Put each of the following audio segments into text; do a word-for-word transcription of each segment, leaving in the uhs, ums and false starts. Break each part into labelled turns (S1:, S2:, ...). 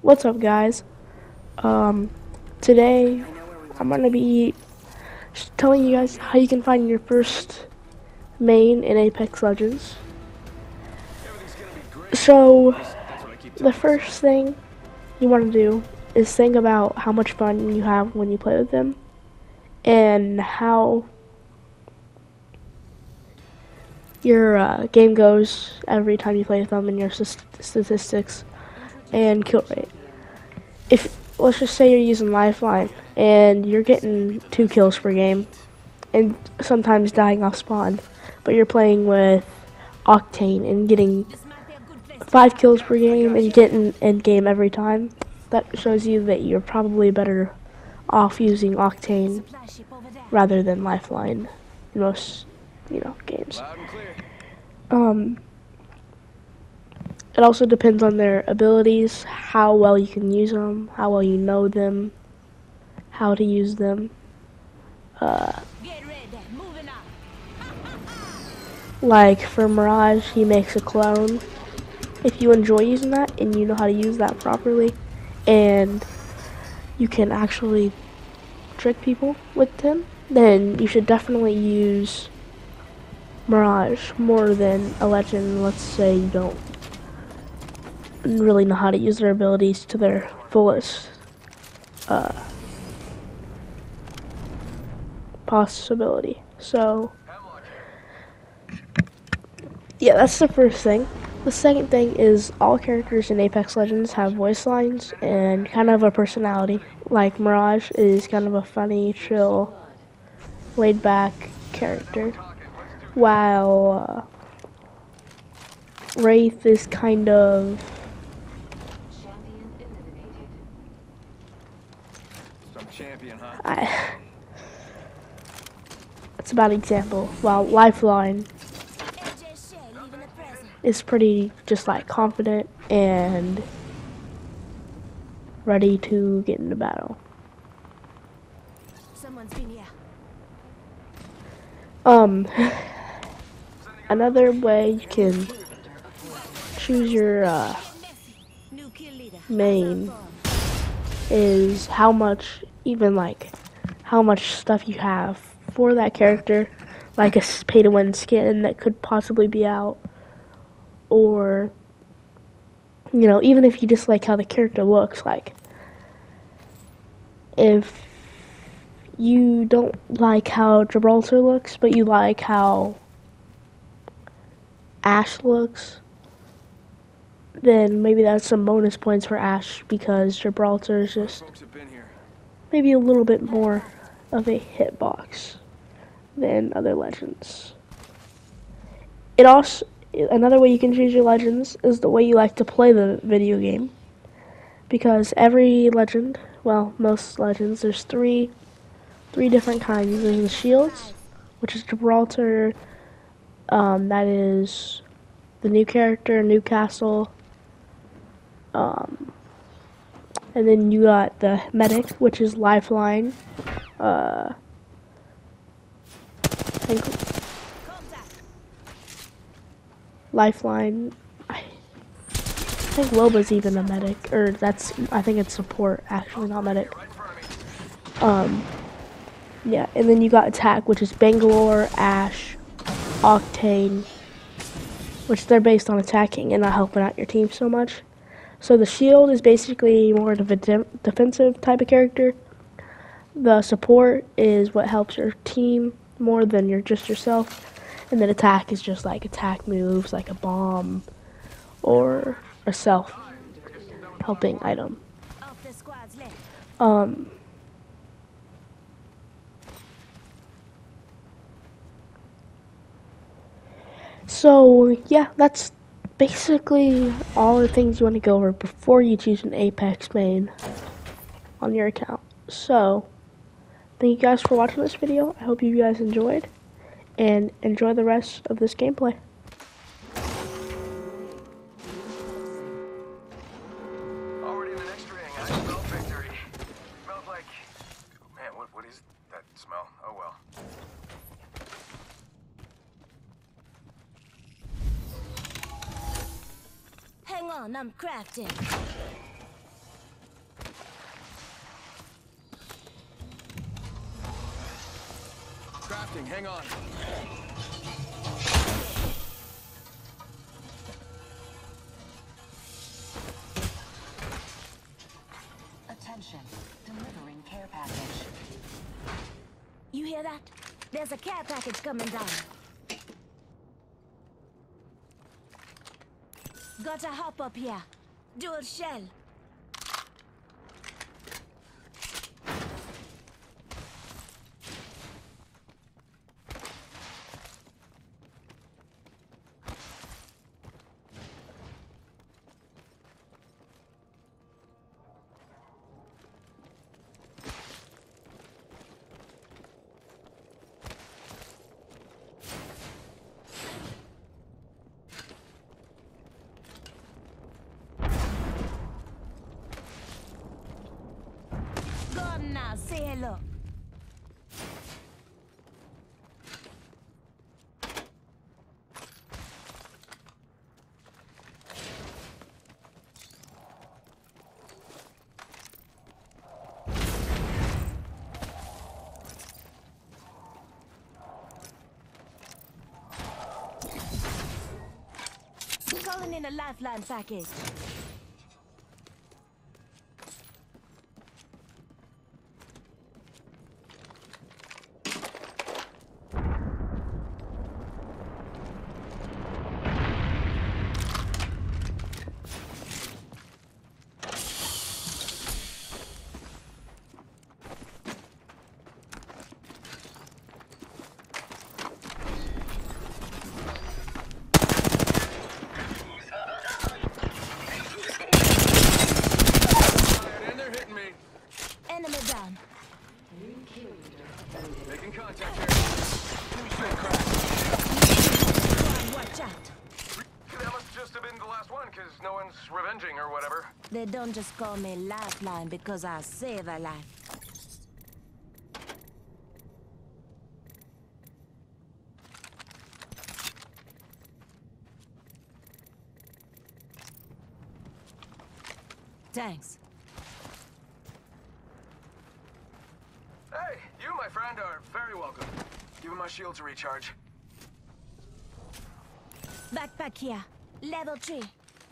S1: What's up, guys? Um, today I'm gonna be telling you guys how you can find your first main in Apex Legends. So, the first thing you want to do is think about how much fun you have when you play with them and how your uh, game goes every time you play with them and your statistics and kill rate. If let's just say you're using Lifeline and you're getting two kills per game and sometimes dying off spawn, but you're playing with Octane and getting five kills per game and getting end game every time, that shows you that you're probably better off using Octane rather than Lifeline in most, you know, games. Um, it also depends on their abilities, how well you can use them, how well you know them, how to use them. Uh, like for Mirage, he makes a clone. If you enjoy using that and you know how to use that properly, and you can actually trick people with him, then you should definitely use Mirage more than a Legend. Let's say you don't really know how to use their abilities to their fullest uh, possibility. So, yeah, that's the first thing. The second thing is all characters in Apex Legends have voice lines and kind of a personality. Like Mirage is kind of a funny, chill, laid-back character, while uh, Wraith is kind of
S2: Some champion, huh?
S1: I, that's about an example. While Lifeline is pretty just like confident and ready to get into battle.
S3: Someone's been here.
S1: Um, another way you can choose your uh, main is how much, even like how much stuff you have for that character, like a pay-to-win skin that could possibly be out, or you know, even if you just like how the character looks. Like if you don't like how Gibraltar looks, but you like how Ash looks, then maybe that's some bonus points for Ash, because Gibraltar is just maybe a little bit more of a hitbox than other Legends. It also, another way you can choose your Legends is the way you like to play the video game, because every Legend, well, most Legends, there's three three different kinds. There's the shields, which is Gibraltar, um, that is the new character, Newcastle, um, and then you got the medic, which is Lifeline, uh, I think Lifeline, I think Loba's even a medic, or that's, I think it's support, actually, not medic. Um, yeah, and then you got attack, which is Bangalore, Ash, Octane, which they're based on attacking and not helping out your team so much. So the shield is basically more of a de defensive type of character. The support is what helps your team more than you're just yourself. And then attack is just like attack moves, like a bomb or a self-helping item. Um, so, yeah, that's basically all the things you want to go over before you choose an Apex main on your account. So, thank you guys for watching this video. I hope you guys enjoyed, and enjoy the rest of this gameplay.
S2: Already in the next ring, I smell victory. Smells like... Man, what, what is that smell? Oh well.
S3: Hang on, I'm crafting.
S2: Crafting, hang on.
S3: Attention, delivering care package.
S4: You hear that? There's a care package coming down. Gotta hop up here. Dual shell. Go on now, say hello. Calling in a lifeline package.
S2: And they're hitting me.
S4: Enemy down.
S2: Making contact here. Enemy crack.
S4: Go on, watch out.
S2: That must just have been the last one, because no one's revenging or whatever.
S4: They don't just call me Lifeline because I save a life. Thanks.
S2: Hey, you, my friend, are very welcome. Give him my shield to recharge.
S4: Backpack here. Level three.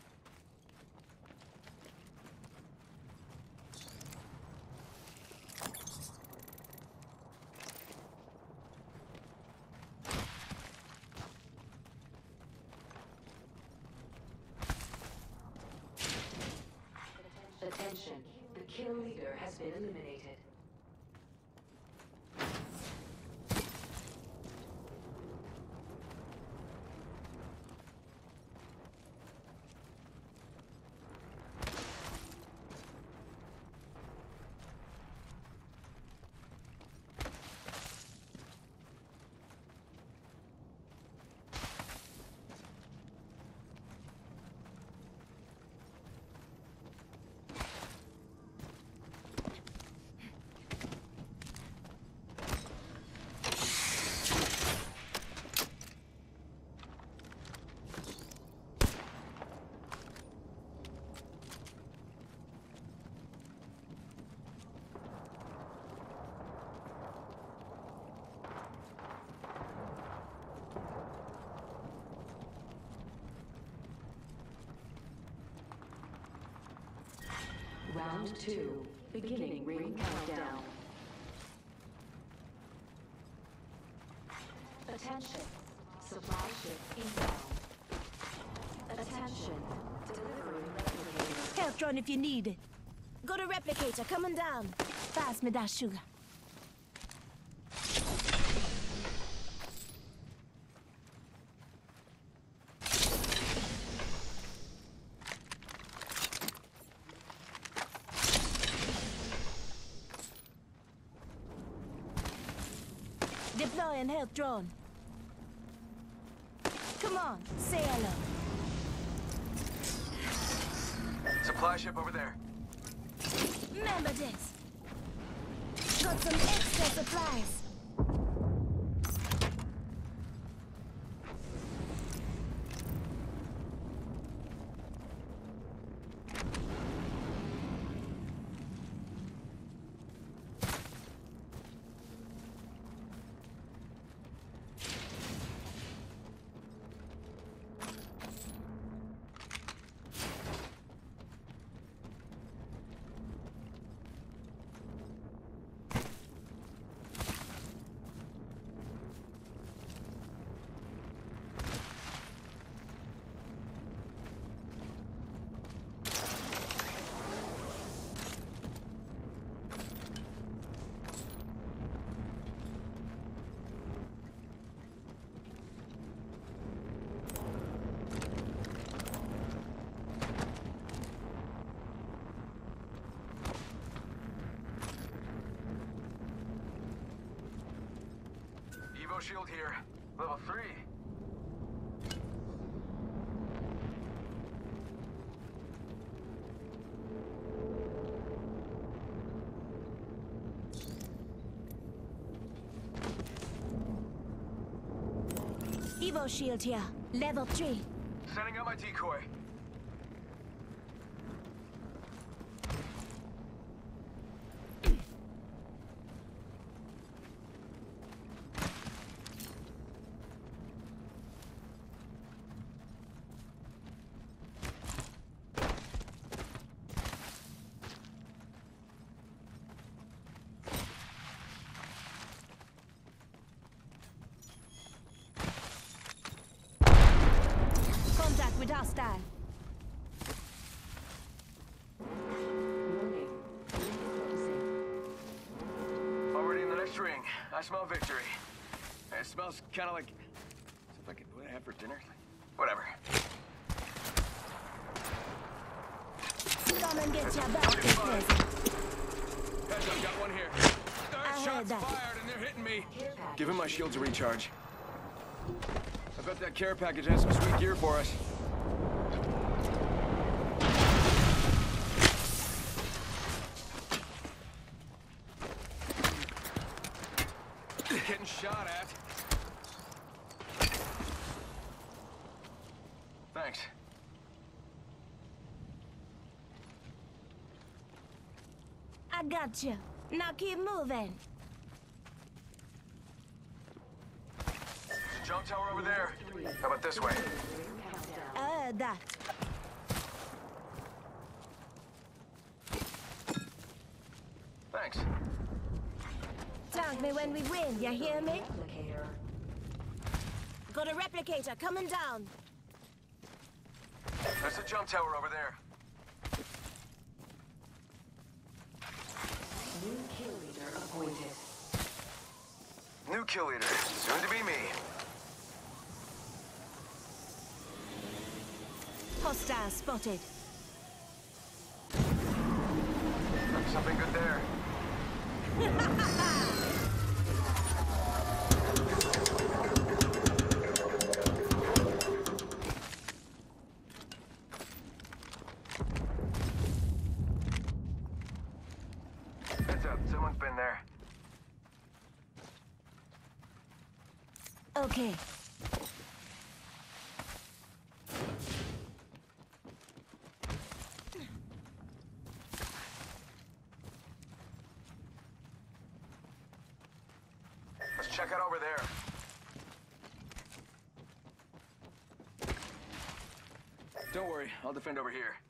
S3: Attention, the kill leader has been eliminated. Round two, beginning ring countdown. Attention, supply ship inbound. Attention, delivering replicator.
S4: Health drone if you need it. Go to replicator, coming down. Pass me that sugar. Deploying health drone. Come on, say hello.
S2: Supply ship over there.
S4: Remember this. Got some extra supplies.
S2: Evo shield here. Level three.
S4: Evo shield here. Level three.
S2: Sending out my decoy.
S4: Contact with hostile.
S3: Warning. Ring closing.
S2: Already in the next ring. I smell victory. It smells kind of like stuff I could have for dinner. Whatever.
S4: Come and get your birthday present.
S2: Heads up, got one here.
S4: I heard
S2: Shots
S4: that.
S2: fired and they're hitting me.
S3: Care package.
S2: Give him my shield to recharge. I bet that care package has some sweet gear for us. Getting shot at. Thanks.
S4: I got you. Now keep moving.
S2: There's a jump tower over there. How about this way?
S3: Ring countdown.
S4: I heard that.
S2: Thanks.
S4: Thank me when we win, you hear me?
S3: Replicator.
S4: Got a replicator coming down.
S2: There's a jump tower over there.
S3: New kill leader appointed.
S2: New kill leader. Soon to be me.
S4: Hostile spotted.
S2: Something good there. Heads up, someone's been there.
S4: Okay.
S2: Let's check out over there. Don't worry, I'll defend over here.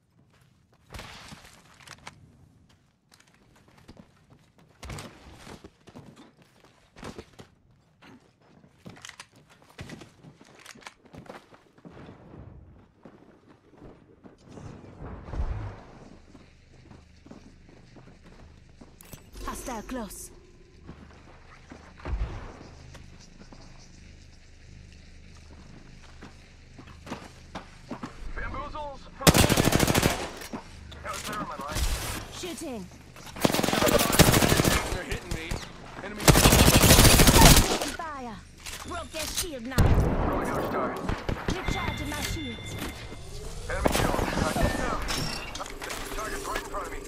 S4: Hostile close.
S2: Bamboozles! That was better in my line.
S4: Shooting.
S2: They're hitting me. Enemy
S4: Taking fire. Broke their shield now.
S2: throwing Dark Star.
S4: Recharging my shields.
S2: Enemy killed. I didn't know. Target's right in front of me.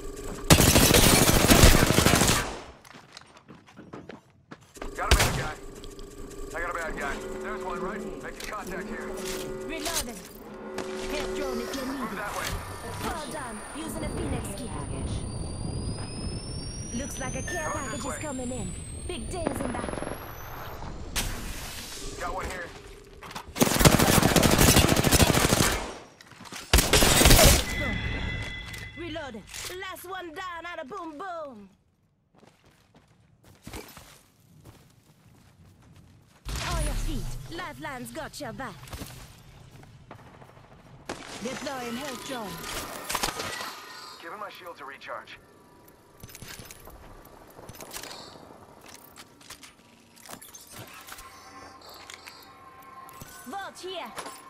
S2: Got a bad guy. I got a bad guy. There's one, right? Making contact here.
S4: Reloading. Help drone if you need
S2: Move
S4: it.
S2: that way.
S4: Well done. Using a Phoenix
S3: Care
S4: kit.
S3: package.
S4: Looks like a care
S2: Coming this
S4: package is
S2: way.
S4: coming in. Big things in that.
S2: Got one here.
S4: Let's go. Reloading. Last one down and a boom boom. On your feet. Lifeline's got your back. Deploying health drone.
S2: Give him my shield to recharge.
S4: Vault here.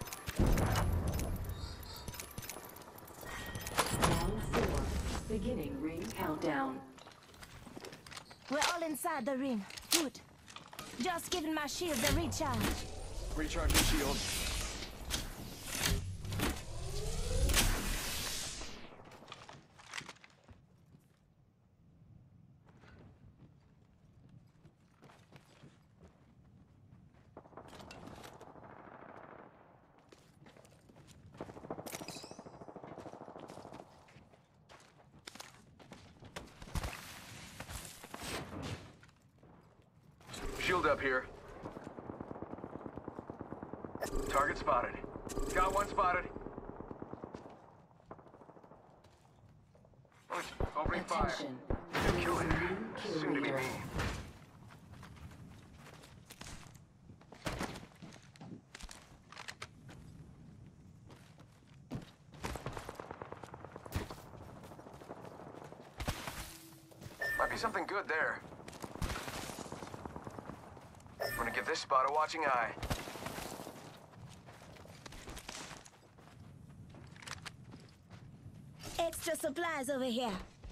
S3: Round four. Beginning ring countdown.
S4: We're all inside the ring. Good. Just giving my shields a recharge.
S2: Recharging shield. Shield up here. Target spotted. Got one spotted. Opening fire.
S3: Attention.
S2: Kill
S3: New
S2: leader.
S3: kill
S2: Soon to be
S3: leader.
S2: me. Might be something good there. I'm gonna give this spot a watching eye.
S4: Extra supplies over here.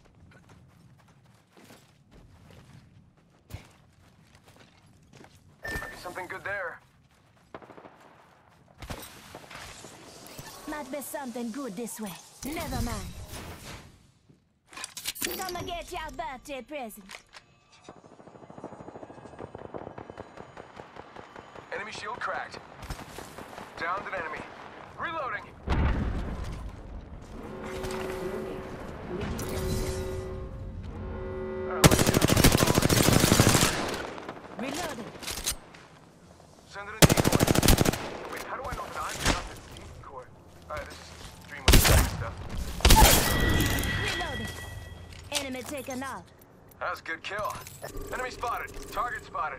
S2: Might be something good there.
S4: Might be something good this way. Never mind. Come and get your birthday present.
S2: Enemy shield cracked. Downed an enemy. Reloading. Alright, let's get it.
S4: Reloading.
S2: Send it a decoy. Wait, how do I know that I'm not the decoy? Alright, this is dream of the stuff.
S4: Reloading. Enemy taken out.
S2: That was a good kill. Enemy spotted. Target spotted.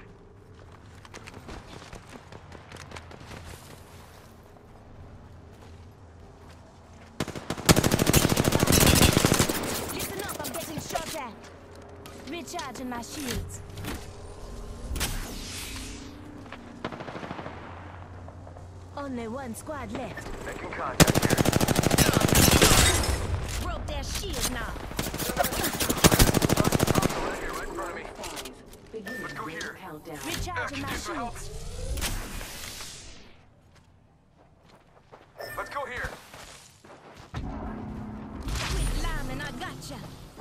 S4: Listen up, I'm getting shot at. Recharging my shields. Only one squad left.
S2: Making contact here.
S4: Broke their shield now.
S2: Right here, right in front of me.
S3: Five. Beginning
S2: Let's go
S3: ring
S2: here.
S3: countdown.
S4: Recharging my
S2: Use some help.
S4: shields.
S2: Let's go here.
S4: Quit lambing, I gotcha.